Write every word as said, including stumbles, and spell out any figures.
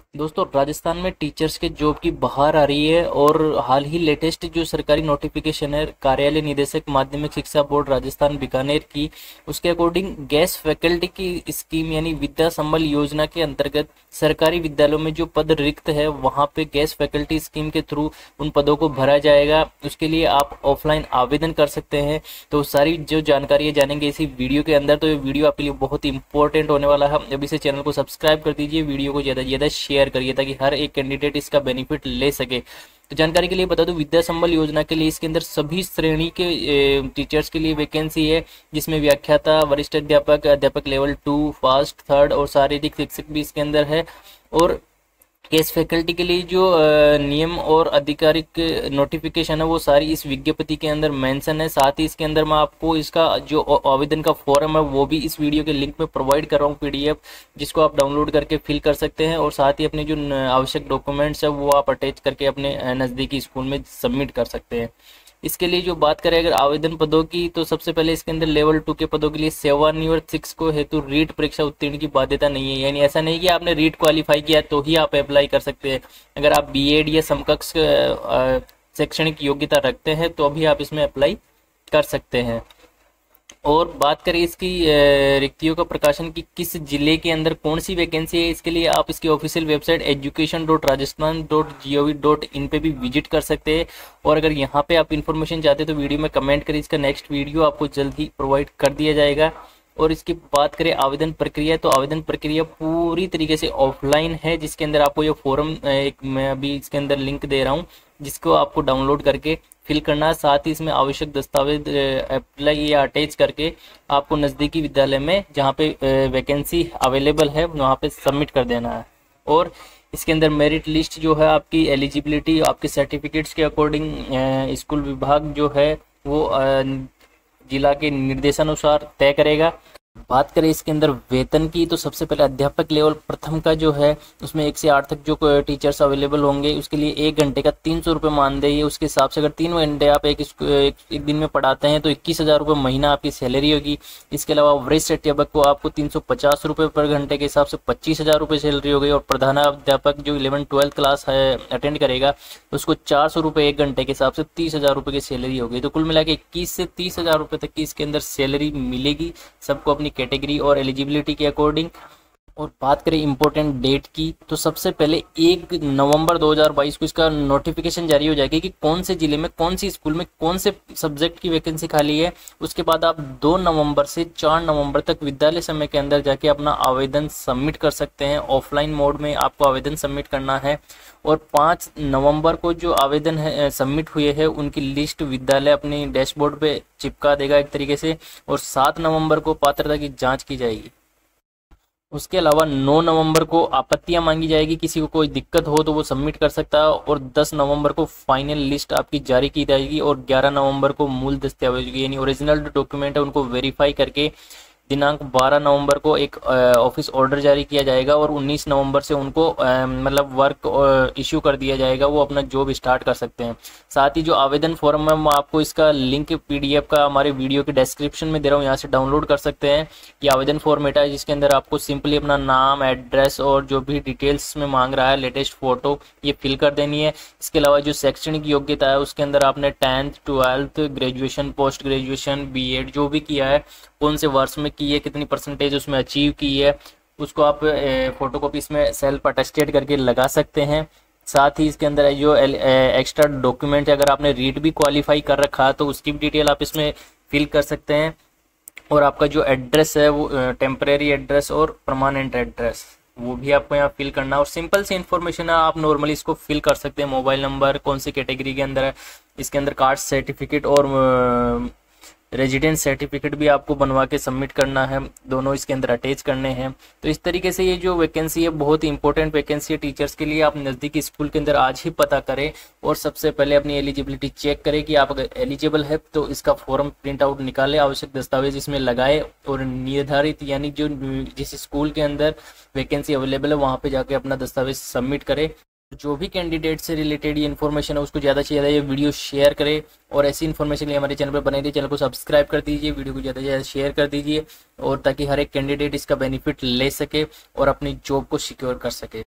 दोस्तों, राजस्थान में टीचर्स के जॉब की बहार आ रही है और हाल ही लेटेस्ट जो सरकारी नोटिफिकेशन है कार्यालय निदेशक माध्यमिक शिक्षा बोर्ड राजस्थान बीकानेर की, उसके अकॉर्डिंग गेस्ट फैकल्टी की स्कीम यानी विद्या संबल योजना के अंतर्गत सरकारी विद्यालयों में जो पद रिक्त है वहां पे गेस्ट फैकल्टी स्कीम के थ्रू उन पदों को भरा जाएगा। उसके लिए आप ऑफलाइन आवेदन कर सकते हैं। तो सारी जो जानकारी जानेंगे इसी वीडियो के अंदर। तो ये वीडियो आपके लिए बहुत इंपॉर्टेंट होने वाला है। अभी से चैनल को सब्सक्राइब कर दीजिए, वीडियो को ज़्यादा से ज़्यादा शेयर करिए ताकि हर एक कैंडिडेट इसका बेनिफिट ले सके। तो जानकारी के लिए बता दूं, विद्या संबल योजना के लिए इसके अंदर सभी श्रेणी के टीचर्स के लिए वैकेंसी है, जिसमें व्याख्याता, वरिष्ठ अध्यापक, अध्यापक लेवल टू, फर्स्ट, थर्ड और शारीरिक शिक्षक भी इसके अंदर है। और गेस्ट फैकल्टी के लिए जो नियम और आधिकारिक नोटिफिकेशन है वो सारी इस विज्ञप्ति के अंदर मेंशन है। साथ ही इसके अंदर मैं आपको इसका जो आवेदन का फॉर्म है वो भी इस वीडियो के लिंक में प्रोवाइड कर रहा हूँ, पीडीएफ, जिसको आप डाउनलोड करके फिल कर सकते हैं। और साथ ही अपने जो आवश्यक डॉक्यूमेंट्स है वो आप अटैच करके अपने नज़दीकी स्कूल में सबमिट कर सकते हैं। इसके लिए जो बात करें अगर आवेदन पदों की, तो सबसे पहले इसके अंदर लेवल टू के पदों के लिए सेवानिवृत्त शिक्षक को हेतु रीट परीक्षा उत्तीर्ण की बाध्यता नहीं है। यानी ऐसा नहीं कि आपने रीट क्वालिफाई किया तो ही आप अप्लाई कर सकते हैं। अगर आप बीएड या समकक्ष शैक्षणिक योग्यता रखते हैं तो अभी आप इसमें अप्लाई कर सकते हैं। और बात करें इसकी रिक्तियों का प्रकाशन की किस जिले के अंदर कौन सी वैकेंसी है, इसके लिए आप इसकी official website education dot Rajasthan dot g o v dot in पे भी विजिट कर सकते हैं। और अगर यहाँ पे आप इन्फॉर्मेशन चाहते हैं तो वीडियो में कमेंट करें, इसका नेक्स्ट वीडियो आपको जल्द ही प्रोवाइड कर दिया जाएगा। और इसकी बात करें आवेदन प्रक्रिया, तो आवेदन प्रक्रिया पूरी तरीके से ऑफलाइन है, जिसके अंदर आपको ये फॉर्म एक मैं अभी इसके अंदर लिंक दे रहा हूँ जिसको आपको डाउनलोड करके फिल करना है। साथ ही इसमें आवश्यक दस्तावेज अप्लाई या अटैच करके आपको नज़दीकी विद्यालय में जहाँ पे वैकेंसी अवेलेबल है वहाँ पे सबमिट कर देना है। और इसके अंदर मेरिट लिस्ट जो है आपकी एलिजिबिलिटी आपके सर्टिफिकेट्स के अकॉर्डिंग स्कूल विभाग जो है वो जिला के निर्देशानुसार तय करेगा। बात करें इसके अंदर वेतन की, तो सबसे पहले अध्यापक लेवल प्रथम का जो है उसमें एक से आठ तक जो टीचर्स अवेलेबल होंगे उसके लिए एक घंटे का तीन सौ रुपये मानदेय। उसके हिसाब से अगर तीन घंटे आप एक, एक, एक दिन में पढ़ाते हैं तो इक्कीस हज़ार रुपये महीना आपकी सैलरी होगी। इसके अलावा वरिष्ठ अध्यापक को आपको तीन सौ पचास रुपये पर घंटे के हिसाब से पच्चीस हज़ार रुपये सैलरी होगी। और प्रधानाध्यापक जो इलेवन ट्वेल्थ क्लास है अटेंड करेगा उसको चार सौ रुपये एक घंटे के हिसाब से तीस हज़ार रुपये की सैलरी होगी। तो कुल मिला के इक्कीस से तीस हज़ार रुपये तक की इसके अंदर सैलरी मिलेगी सबको अपनी कैटेगरी और एलिजिबिलिटी के अकॉर्डिंग। और बात करें इंपॉर्टेंट डेट की, तो सबसे पहले एक नवंबर दो हज़ार बाईस को इसका नोटिफिकेशन जारी हो जाएगी कि कौन से जिले में कौन सी स्कूल में कौन से सब्जेक्ट की वैकेंसी खाली है। उसके बाद आप दो नवंबर से चार नवंबर तक विद्यालय समय के अंदर जाके अपना आवेदन सबमिट कर सकते हैं। ऑफलाइन मोड में आपको आवेदन सबमिट करना है। और पाँच नवंबर को जो आवेदन है सबमिट हुए हैं उनकी लिस्ट विद्यालय अपनी डैशबोर्ड पे चिपका देगा एक तरीके से। और सात नवंबर को पात्रता की जांच की जाएगी। उसके अलावा नौ नवंबर को आपत्तियां मांगी जाएगी, किसी को कोई दिक्कत हो तो वो सबमिट कर सकता है। और दस नवंबर को फाइनल लिस्ट आपकी जारी की जाएगी। और ग्यारह नवंबर को मूल दस्तावेज यानी ओरिजिनल जो डॉक्यूमेंट है उनको वेरीफाई करके दिनांक बारह नवंबर को एक ऑफिस ऑर्डर जारी किया जाएगा। और उन्नीस नवंबर से उनको मतलब वर्क इश्यू कर दिया जाएगा, वो अपना जॉब स्टार्ट कर सकते हैं। साथ ही जो आवेदन फॉर्म है मैं आपको इसका लिंक पीडीएफ का हमारे वीडियो के डिस्क्रिप्शन में दे रहा हूँ, यहाँ से डाउनलोड कर सकते हैं। ये आवेदन फॉर्मेट है जिसके अंदर आपको सिंपली अपना नाम, एड्रेस और जो भी डिटेल्स में मांग रहा है लेटेस्ट फोटो ये फिल कर देनी है। इसके अलावा जो शैक्षणिक योग्यता है उसके अंदर आपने tenth, twelfth, graduation, post graduation, BEd जो भी किया है, कौन से वर्ष में की है, कितनी परसेंटेज उसमें अचीव की है, उसको आप फोटोकॉपी इसमें सेल्फ अटेस्टेड करके लगा सकते हैं। साथ ही इसके अंदर जो एक्स्ट्रा डॉक्यूमेंट है, अगर आपने रीट भी क्वालिफाई कर रखा है तो उसकी भी डिटेल आप इसमें फिल कर सकते हैं। और आपका जो एड्रेस है वो टेम्परेरी एड्रेस और परमानेंट एड्रेस वो भी आपको यहाँ फिल करना। और सिंपल सी इन्फॉर्मेशन है, आप नॉर्मली इसको फिल कर सकते हैं। मोबाइल नंबर, कौन सी कैटेगरी के अंदर है, इसके अंदर कास्ट सर्टिफिकेट और रेजिडेंस सर्टिफिकेट भी आपको बनवा के सबमिट करना है, दोनों इसके अंदर अटैच करने हैं। तो इस तरीके से ये जो वैकेंसी है बहुत ही इंपॉर्टेंट वैकेंसी है टीचर्स के लिए। आप नज़दीकी स्कूल के अंदर आज ही पता करें और सबसे पहले अपनी एलिजिबिलिटी चेक करें कि आप अगर एलिजिबल है तो इसका फॉर्म प्रिंट आउट निकालें, आवश्यक दस्तावेज इसमें लगाए और निर्धारित यानी जो जिस स्कूल के अंदर वैकेंसी अवेलेबल है वहाँ पर जाके अपना दस्तावेज सबमिट करें। जो भी कैंडिडेट से रिलेटेड ये इन्फॉर्मेशन है उसको ज़्यादा से ज़्यादा ये वीडियो शेयर करें। और ऐसी इन्फॉर्मेशन लिए हमारे चैनल पर बने रहिए, चैनल को सब्सक्राइब कर दीजिए, वीडियो को ज़्यादा से ज़्यादा शेयर कर दीजिए और ताकि हर एक कैंडिडेट इसका बेनिफिट ले सके और अपनी जॉब को सिक्योर कर सके।